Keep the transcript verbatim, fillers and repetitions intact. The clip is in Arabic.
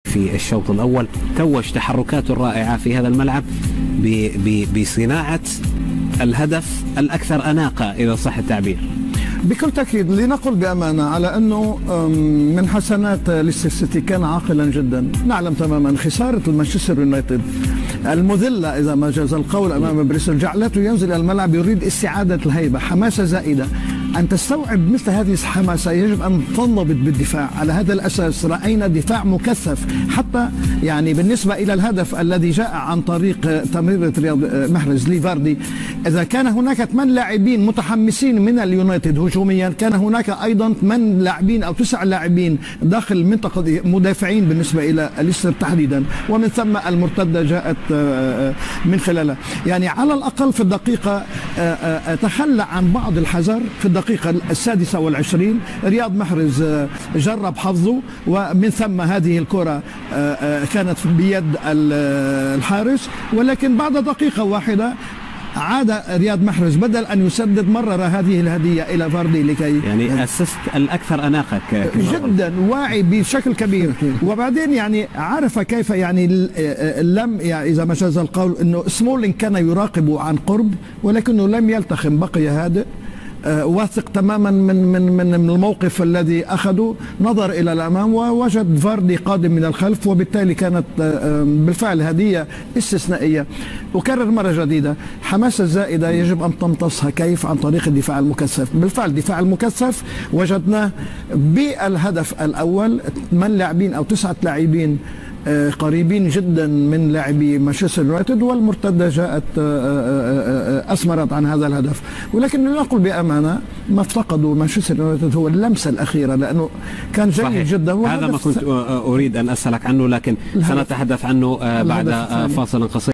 في الشوط الأول توج تحركاته الرائعة في هذا الملعب بصناعة الهدف الأكثر أناقة إذا صح التعبير. بكل تأكيد. لنقل بأمانة على أنه من حسنات ليستر سيتي كان عاقلا جدا. نعلم تماما خسارة المانشستر يونايتد المذلة إذا ما جاز القول أمام بريستول جعلته ينزل الملعب يريد استعادة الهيبة، حماسة زائدة. أن تستوعب مثل هذه الحماسة يجب أن تنضبط بالدفاع. على هذا الأساس رأينا دفاع مكثف، حتى يعني بالنسبة إلى الهدف الذي جاء عن طريق تمريرة رياض محرز لفاردي، إذا كان هناك ثمان لاعبين متحمسين من اليونايتد هجوميا، كان هناك أيضا ثمان لاعبين أو تسع لاعبين داخل منطقة مدافعين بالنسبة إلى ليستر تحديدا، ومن ثم المرتدة جاءت من خلالها. يعني على الأقل في الدقيقة تخلى عن بعض الحذر. في الدقيقة السادسة والعشرين رياض محرز جرب حظه، ومن ثم هذه الكرة كانت بيد الحارس، ولكن بعد دقيقة واحدة عاد رياض محرز بدل أن يسدد مرر هذه الهدية إلى فاردي لكي يعني أسست الأكثر أناقة جدا، واعي بشكل كبير. وبعدين يعني عرف كيف يعني لم يعني إذا ما جاز القول أنه سمولينج كان يراقب عن قرب، ولكنه لم يلتخم، بقي هادئ واثق تماما من من من الموقف الذي اخذه، نظر الى الامام ووجد فاردي قادم من الخلف، وبالتالي كانت بالفعل هديه استثنائيه. اكرر مره جديده، حماسه زائده يجب ان تمتصها. كيف؟ عن طريق الدفاع المكثف. بالفعل الدفاع المكثف وجدناه بالهدف الاول، ثمان لاعبين او تسعه لاعبين قريبين جدا من لاعبي مانشستر يونايتد، والمرتده جاءت اثمرت عن هذا الهدف. ولكن نقول بامانه ما افتقدوا مانشستر يونايتد هو اللمسه الاخيره، لانه كان جيد صحيح. جدا. هذا ما كنت اريد ان اسالك عنه، لكن سنتحدث عنه بعد فاصل قصير.